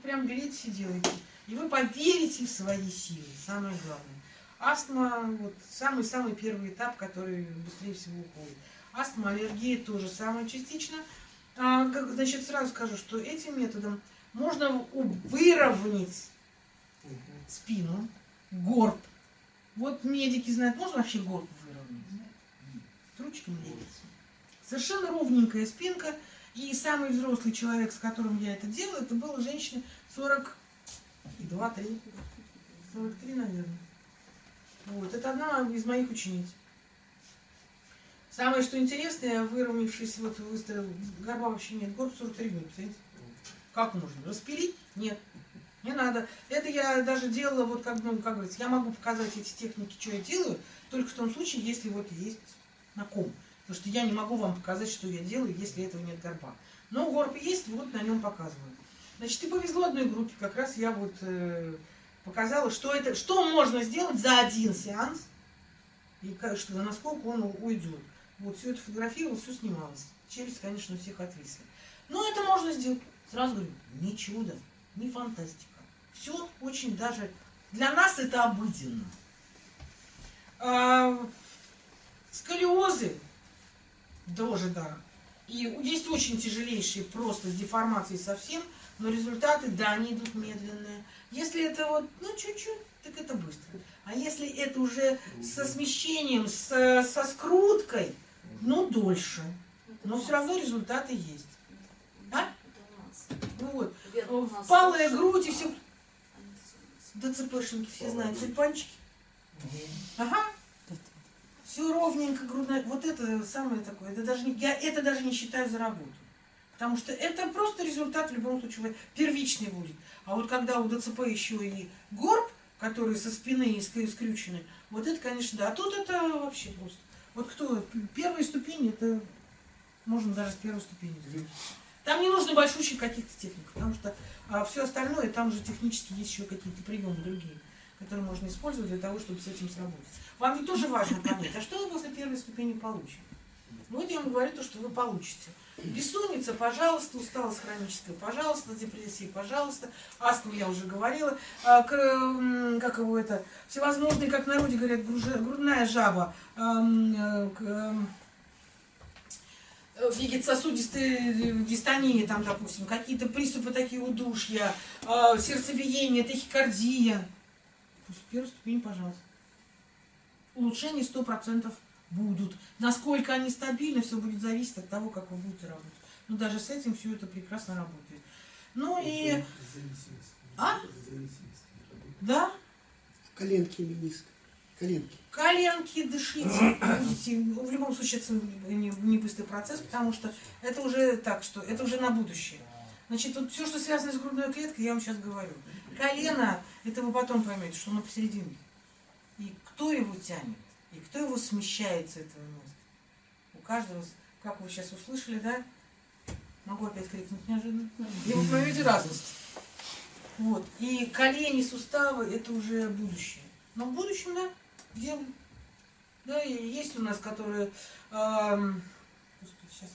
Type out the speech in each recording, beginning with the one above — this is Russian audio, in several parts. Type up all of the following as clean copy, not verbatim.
прям берите и делайте. И вы поверите в свои силы, самое главное. Астма, вот самый-самый первый этап, который быстрее всего уходит. Астма, аллергия тоже самое частично. Значит, сразу скажу, что этим методом можно выровнять спину, горб. Вот медики знают, можно вообще горб выровнять? Ручками двигаться. Совершенно ровненькая спинка. И самый взрослый человек, с которым я это делала, это была женщина 42-3. 43, наверное. Вот. Это одна из моих учениц. Самое, что интересное, выровнявшись, вот выставил, горба вообще нет, горб 43 минут, представляете? Как можно? Распилить? Нет. Не надо. Это я даже делала, вот как, ну, как говорится, я могу показать эти техники, что я делаю, только в том случае, если вот есть на ком. Потому что я не могу вам показать, что я делаю, если этого нет горба. Но горб есть, вот на нем показываю. Значит, и повезло одной группе, как раз я вот показала, что можно сделать за один сеанс, и насколько он уйдет. Вот все это фотографировалось, все снималось. Челюсть, конечно, у всех отвисли. Но это можно сделать. Сразу говорю, не чудо, не фантастика. Все очень даже... Для нас это обыденно. Сколиозы тоже, да. И есть очень тяжелейшие, просто с деформацией совсем, но результаты, да, они идут медленные. Если это вот, ну, чуть-чуть, так это быстро. А если это уже со смещением, со скруткой, ну, дольше. Но все равно результаты есть. А? Ну вот. Впалая грудь и все. ДЦПшники все знают. Тюльпанчики. Ага. Все ровненько, грудная. Вот это самое такое. Я это даже не считаю за работу. Потому что это просто результат в любом случае первичный будет. А вот когда у ДЦП еще и горб, который со спины скрюченный, вот это, конечно, да. А тут это вообще просто. Вот кто первые ступени, это можно даже с первой ступени сделать. Там не нужно большущих каких-то техник, потому что все остальное, там уже технически есть еще какие-то приемы другие, которые можно использовать для того, чтобы с этим сработать. Вам ведь тоже важно понять, а что вы после первой ступени получите? Вот я вам говорю то, что вы получите. Бессонница, пожалуйста, усталость хроническая, пожалуйста, депрессия, пожалуйста, астму я уже говорила, как его это, всевозможные, как в народе говорят, грудная жаба, вегетососудистые дистонии, там, допустим, какие-то приступы такие удушья, сердцебиение, тахикардия. После первой ступени, пожалуйста. Улучшения 100% будут. Насколько они стабильны, все будет зависеть от того, как вы будете работать. Но даже с этим все это прекрасно работает. Ну и... Да? Коленки, миниск. Коленки. Коленки, дышите. В любом случае, это не быстрый процесс, потому что это уже так, что это уже на будущее. Значит, вот все, что связано с грудной клеткой, я вам сейчас говорю. Колено, это вы потом поймете, что оно посередине. И кто его тянет, и кто его смещает с этого места. У каждого, как вы сейчас услышали, да? Могу опять крикнуть неожиданно. И вы поймете разность. Вот. И колени, суставы, это уже будущее. Но в будущем, да, где... Да, и есть у нас, которые... Господи, сейчас...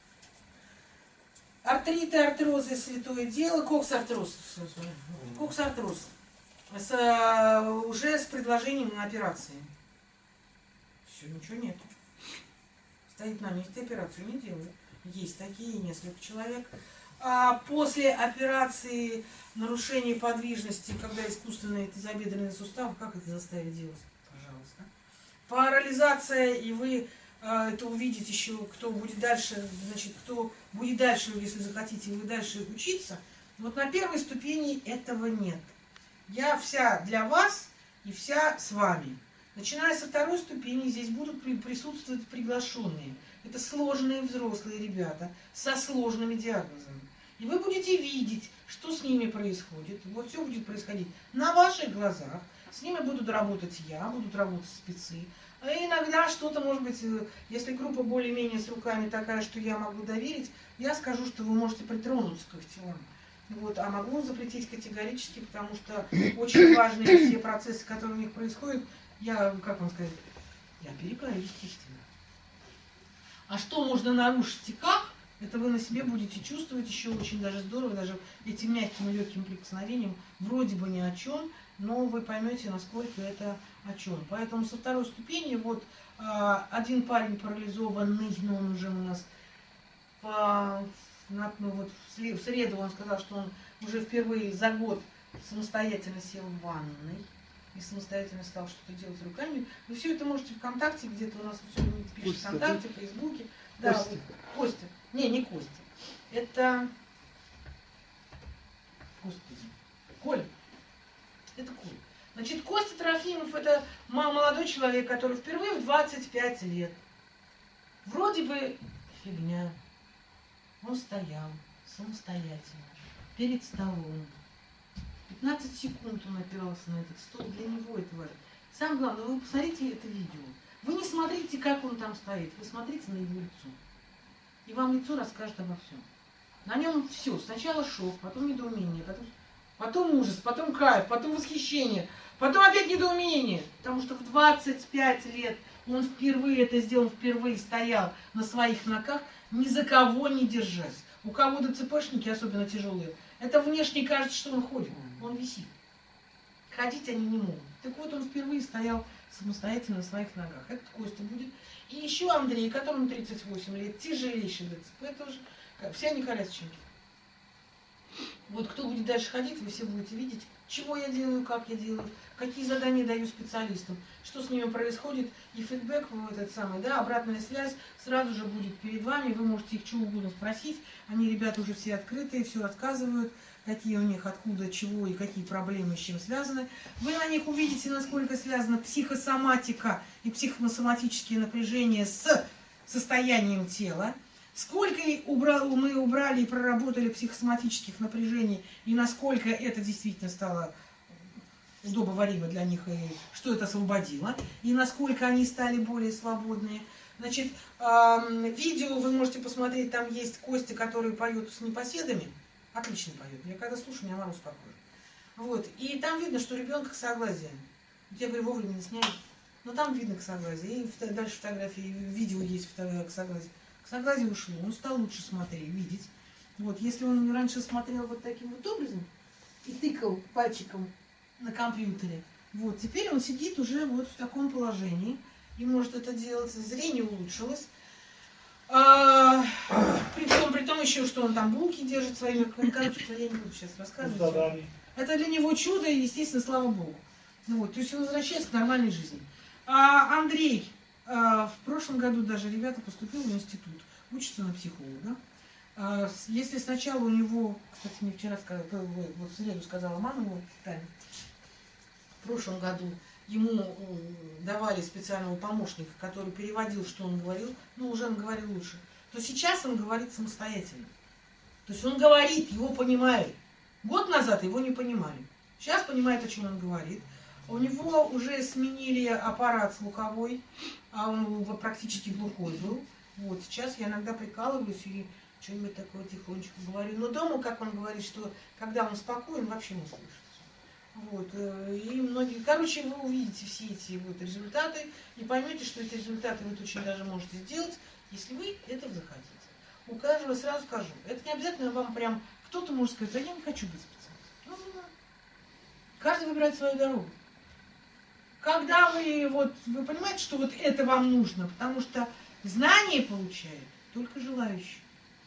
Артриты, артрозы, святое дело, коксартроз. Коксартроз. Уже с предложением на операции. Все, ничего нет. Стоит на месте, операцию не делает. Есть такие несколько человек. А после операции нарушения подвижности, когда искусственные тазобедренные суставы, как это заставить делать? Пожалуйста. Парализация, и вы это увидите еще, кто будет дальше, значит, кто будет дальше, если захотите, вы дальше учиться. Вот на первой ступени этого нет. Я вся для вас и вся с вами. Начиная со второй ступени здесь будут присутствовать приглашенные. Это сложные взрослые ребята со сложными диагнозами. И вы будете видеть, что с ними происходит. Вот все будет происходить на ваших глазах. С ними будут работать я, будут работать спецы. А иногда что-то, может быть, если группа более-менее с руками такая, что я могу доверить, я скажу, что вы можете притронуться к их телам. Вот, а могу запретить категорически, потому что очень важные все процессы, которые у них происходят, я, как вам сказать, я перекрою, естественно. А что можно нарушить и как, Это вы на себе будете чувствовать еще очень даже здорово, даже этим мягким и легким прикосновением, вроде бы ни о чем, но вы поймете, насколько это о чем. Поэтому со второй ступени вот один парень парализованный, но он уже у нас в среду он сказал, что он уже впервые за год самостоятельно сел в ванной и самостоятельно стал что-то делать руками. Вы все это можете ВКонтакте, где-то у нас все пишет ВКонтакте, в Фейсбуке. Да, Костя. Вот, Костя. Не Костя. Это... Господи. Коля. Это Коля. Значит, Костя Трофимов это молодой человек, который впервые в 25 лет. Вроде бы фигня. Он стоял самостоятельно перед столом. 15 секунд он опирался на этот стол. Для него это важно. Самое главное, вы посмотрите это видео. Вы не смотрите, как он там стоит. Вы смотрите на его лицо. И вам лицо расскажет обо всем. На нем все. Сначала шок, потом недоумение, потом ужас, потом кайф, потом восхищение, потом опять недоумение. Потому что в 25 лет он впервые это сделал, впервые стоял на своих ногах, ни за кого не держась. У кого ДЦПшники, особенно тяжелые, это внешне кажется, что он ходит, он висит. Ходить они не могут. Так вот, он впервые стоял самостоятельно на своих ногах. Этот Костя будет. И еще Андрей, которому 38 лет, тяжелейший ДЦП, это уже все они колясочники. Вот кто будет дальше ходить, вы все будете видеть, чего я делаю, как я делаю, какие задания даю специалистам, что с ними происходит, и фидбэк, вот этот самый, да, обратная связь сразу же будет перед вами, вы можете их чего угодно спросить, они, ребята, уже все открытые, все рассказывают, какие у них, откуда, чего и какие проблемы с чем связаны. Вы на них увидите, насколько связана психосоматика и психосоматические напряжения с состоянием тела. Сколько мы убрали и проработали психосоматических напряжений, и насколько это действительно стало удобоваримо для них, и что это освободило, и насколько они стали более свободные. Значит, видео вы можете посмотреть, там есть Костя, который поет с непоседами, отлично поет, я когда слушаю, у меня мороз по коже. Вот, и там видно, что ребенка косоглазие. Я говорю, вовремя не сняли, но там видно косоглазие, и дальше фотографии, видео есть косоглазие. Косоглазие ушло, он стал лучше смотреть, видеть. Вот, если он раньше смотрел вот таким вот образом и тыкал пальчиком на компьютере, вот, теперь он сидит уже вот в таком положении и может это делать. Зрение улучшилось. При том еще, что он там булки держит своими руками. Короче, я не буду сейчас рассказывать. Это для него чудо, и, естественно, слава Богу. Ну, вот, то есть он возвращается к нормальной жизни. Андрей в прошлом году даже, ребята, поступил в институт, учится на психолога. Если сначала у него, кстати, мне вчера сказала, вот в среду сказала мама его, Таня, в прошлом году ему давали специального помощника, который переводил, что он говорил, ну, уже он говорил лучше, то сейчас он говорит самостоятельно. То есть он говорит, его понимают. Год назад его не понимали. Сейчас понимает, о чем он говорит. У него уже сменили аппарат слуховой, а он практически глухой был. Вот, сейчас я иногда прикалываюсь и что-нибудь такое тихонечко говорю. Но дома, как он говорит, что когда он спокоен, вообще не слышит. Вот, и многие... Короче, вы увидите все эти вот результаты и поймете, что эти результаты вы очень даже можете сделать, если вы этого захотите. У каждого сразу скажу, это не обязательно вам прям... Кто-то может сказать, а я не хочу быть специалистом. Ну, каждый выбирает свою дорогу. Когда вы понимаете, что вот это вам нужно, потому что знания получают только желающие.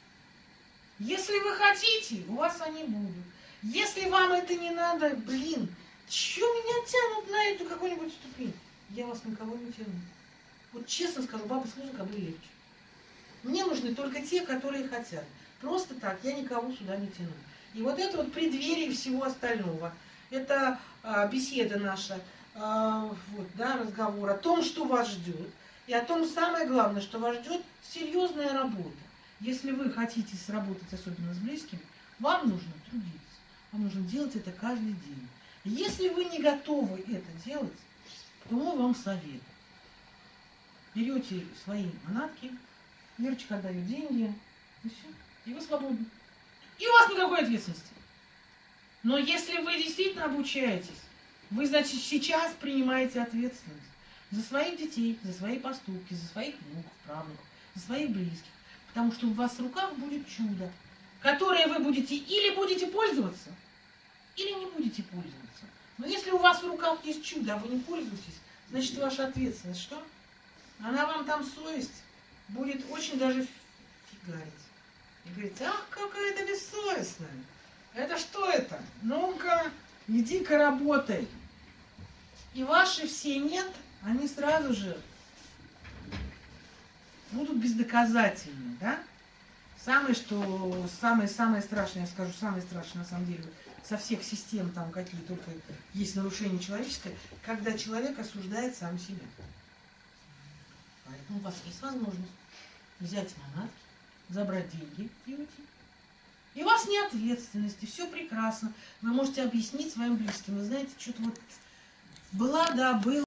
Если вы хотите, у вас они будут. Если вам это не надо, блин, чё меня тянут на эту какую-нибудь ступень? Я вас никого не тяну. Вот честно скажу, бабы с музыкой были легче. Мне нужны только те, которые хотят. Просто так, я никого сюда не тяну. И вот это вот преддверие всего остального. Это беседа наша, разговор о том, что вас ждет. И о том, самое главное, что вас ждет серьезная работа. Если вы хотите сработать, особенно с близкими, вам нужно трудиться. Вам нужно делать это каждый день. Если вы не готовы это делать, то мы вам советуем. Берете свои манатки, Верочка отдает деньги, и все. И вы свободны. И у вас никакой ответственности. Но если вы действительно обучаетесь, вы, значит, сейчас принимаете ответственность за своих детей, за свои поступки, за своих внуков, правнуков, за своих близких. Потому что у вас в руках будет чудо, которое вы будете пользоваться, или не будете пользоваться. Но если у вас в руках есть чудо, а вы не пользуетесь, значит, ваша ответственность что? Она вам там совесть будет очень даже фигарить. И говорит, ах, какая ты бессовестная. Это что это? Ну-ка, иди-ка работай. И ваши все нет, они сразу же будут бездоказательны, да? Самое страшное, я скажу, самое страшное на самом деле, со всех систем, там какие только есть нарушения человеческое, когда человек осуждает сам себя. Поэтому у вас есть возможность взять манатки, забрать деньги и уйти. И у вас нет ответственности, все прекрасно. Вы можете объяснить своим близким. Вы знаете, что-то вот была, да, был.